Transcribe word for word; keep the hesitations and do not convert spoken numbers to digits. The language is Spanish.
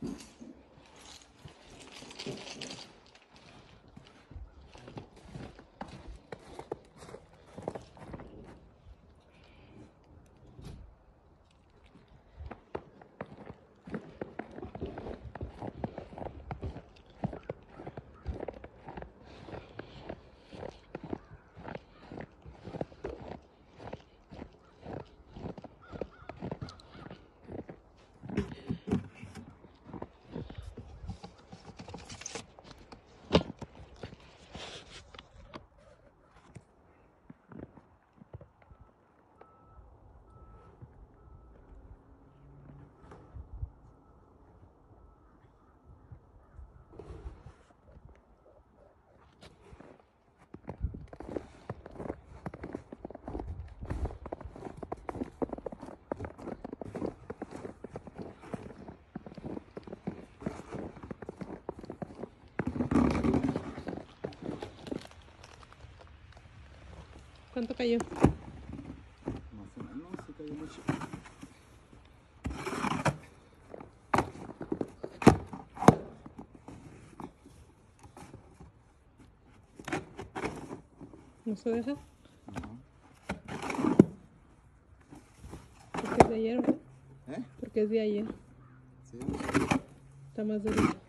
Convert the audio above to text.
¿Cuánto cayó? Más o menos, se cayó mucho. ¿No se deja? Ajá. Porque es de ayer, ¿verdad? ¿Eh? Porque es de ayer. Sí. Está más de